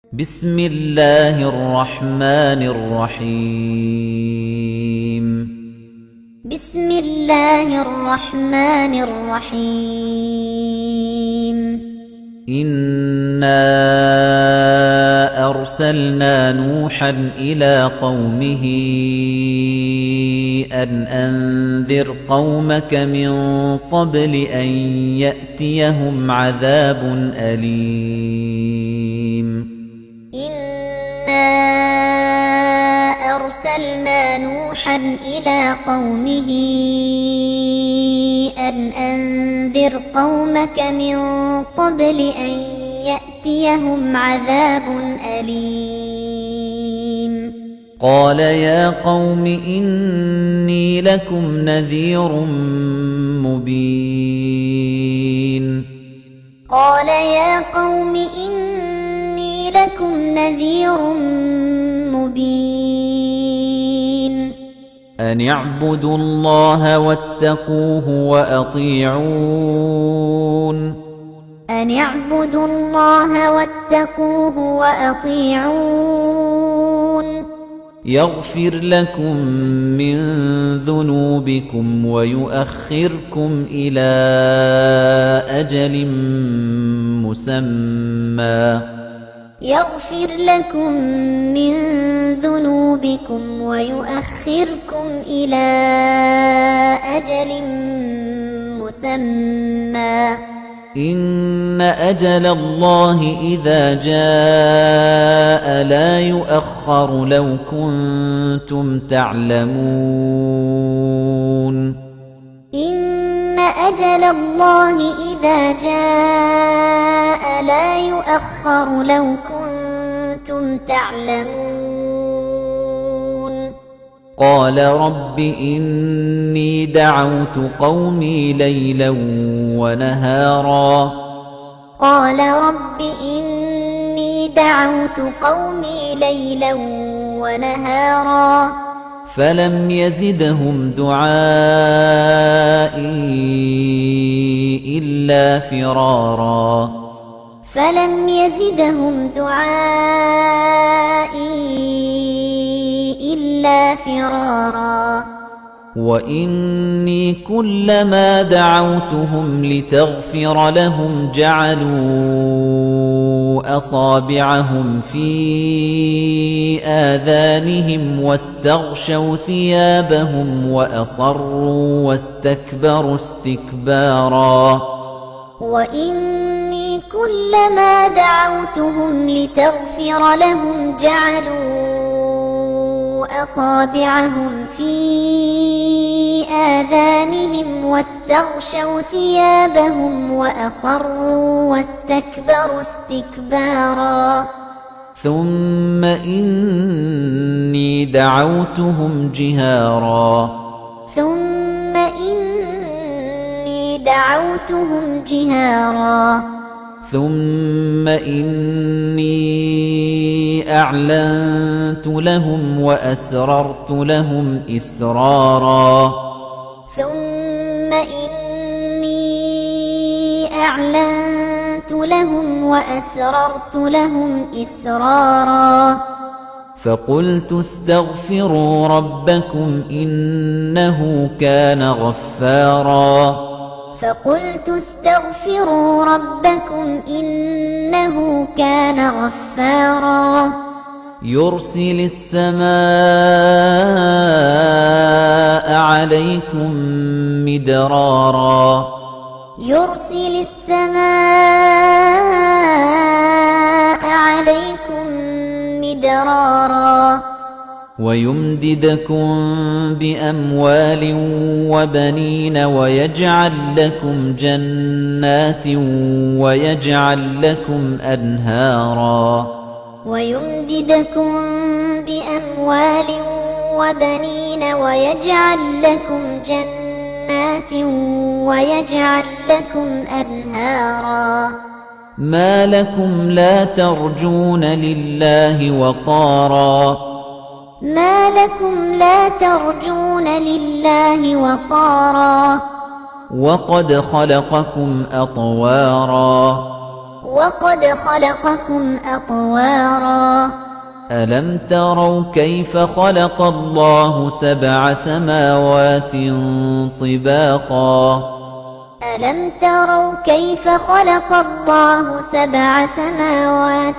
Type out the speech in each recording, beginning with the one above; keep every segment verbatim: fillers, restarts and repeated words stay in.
بسم الله الرحمن الرحيم بسم الله الرحمن الرحيم إنا أرسلنا نوحا إلى قومه أن أنذر قومك من قبل أن يأتيهم عذاب أليم إنا أرسلنا نوحا إلى قومه أن أنذر قومك من قبل أن يأتيهم عذاب أليم قال يا قوم إني لكم نذير مبين قال يا قوم إني لكم نذير مبين أن اعبدوا الله واتقوه وأطيعون أن اعبدوا الله واتقوه وأطيعون يغفر لكم من ذنوبكم ويؤخركم إلى أجل مسمى يغفر لكم من ذنوبكم ويؤخركم إلى أجل مسمى إن أجل الله إذا جاء لا يؤخر لو كنتم تعلمون إن أجل الله إذا جاء لا يؤخر لو كنتم تعلمون قال رب إني دعوت قومي ليلا ونهارا قال رب إني دعوت قومي ليلا ونهارا فلم يزدهم دعائي إلا فرارا فلم يزدهم دعائي إلا فرارا وإني كلما دعوتهم لتغفر لهم جعلوا أصابعهم في آذانهم واستغشوا ثيابهم وأصروا واستكبروا استكبارا وإني كلما دعوتهم لتغفر لهم جعلوا أصابعهم في آذانهم واستغشوا ثيابهم وأصروا واستكبروا استكبارا ثم إني دعوتهم جهارا ثم إني دعوتهم جهارا ثم إني أعلنت لهم وأسررت لهم إسرارا ثم إني أعلنت لهم وأسررت لهم إسرارا فقلت استغفروا ربكم إنه كان غفارا فقلت استغفروا ربكم إنه كان غفارا يرسل السماء عليكم مدرارا يرسل السماء عليكم مدرارا ويمددكم بأموال وبنين ويجعل لكم جنات ويجعل لكم أنهارا ويمددكم بأموال وبنين ويجعل لكم جنات ويجعل لكم أنهارا ما لكم لا ترجون لله وقارا ما لكم لا ترجون لله وقارا وقد خلقكم أطوارا وقد خلقكم أطوارا ألم تروا كيف خلق الله سبع سماوات طباقا ألم تروا كيف خلق الله سبع سماوات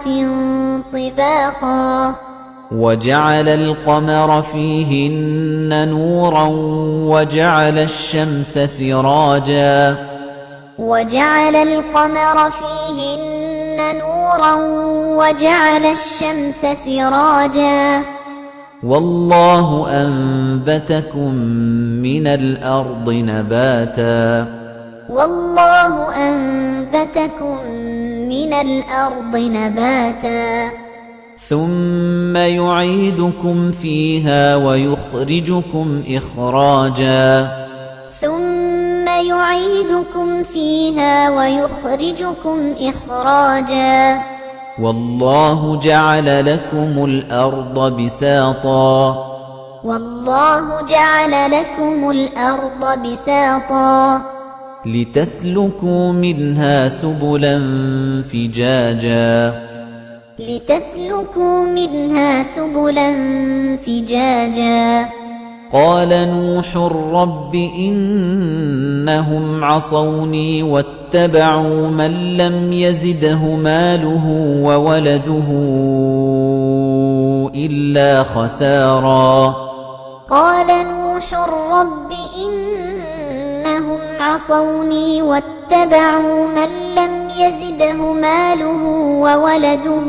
طباقا وجعل القمر فيهن نورا وجعل الشمس سراجا وجعل القمر فيهن نورا وجعل الشمس سراجا والله أنبتكم من الأرض نباتا والله أنبتكم من الأرض نباتا ثم يعيدكم فيها ويخرجكم إخراجا ثم يعيدكم فيها ويخرجكم إخراجا والله جعل لكم الأرض بساطا والله جعل لكم الأرض بساطا لتسلكوا منها سبلا فجاجا لتسلكوا منها سبلا فجاجا قال نوح رب إنهم عصوني واتبعوا من لم يزده ماله وولده إلا خسارا قال نوح رب إنهم عصوني واتبعوا من لم يزده ماله وولده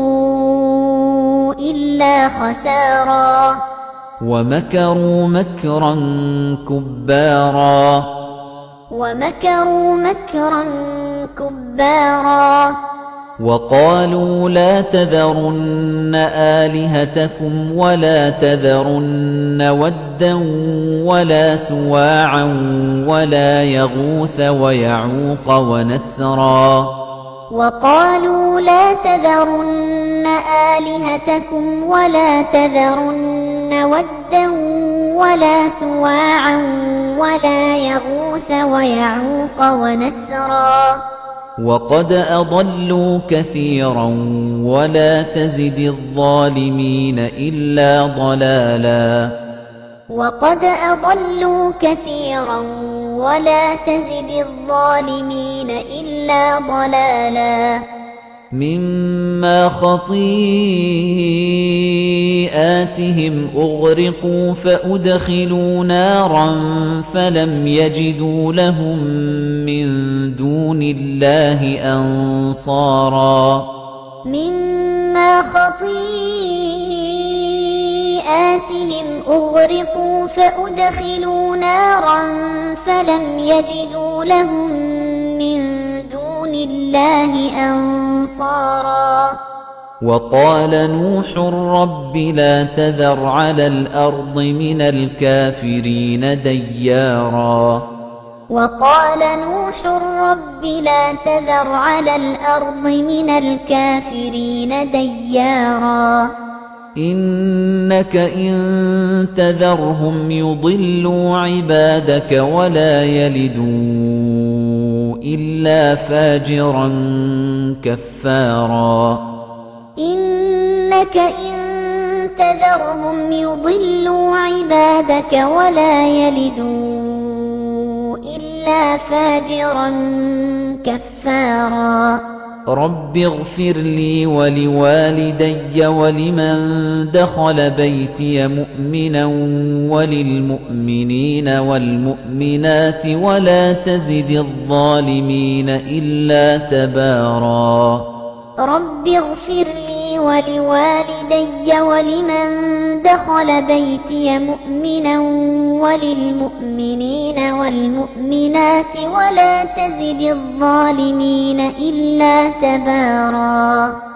إلا خسارا ومكروا مكرا كبارا ومكروا مكرا كبارا وقالوا لا تذرن آلهتكم ولا تذرن ودا ولا سواعا ولا يغوث ويعوق ونسرا وقالوا لا تذرن آلهتكم ولا تذرن ودا ولا سواعا ولا يغوث ويعوق ونسرا وقد أضلوا كثيرا ولا تزد الظالمين إلا ضلالا وقد أضلوا كثيرا ولا تزد الظالمين إلا ضلالا مما خطيئاتهم أغرقوا فأدخلوا نارا فلم يجدوا لهم من دون الله أنصارا مما خطيئاتهم أغرقوا فأدخلوا نارا فلم يجدوا لهم من دون الله أنصارا وقال نوح رب لا تذر على الأرض من الكافرين ديارا وقال نوح رب لا تذر على الأرض من الكافرين ديارا إنك إن تذرهم يضلوا عبادك ولا يلدوا إلا فاجرا كفارا إنك إن تذرهم يضلوا عبادك ولا يلدوا إلا فاجرا كفارا رب اغفر لي ولوالدي ولمن دخل بيتي مؤمنا وللمؤمنين والمؤمنات ولا تزد الظالمين إلا تبارا رب اغفر لي ولوالدي ولمن دخل بيتي مؤمنا وللمؤمنين والمؤمنات ولا تزد الظالمين إلا تبارا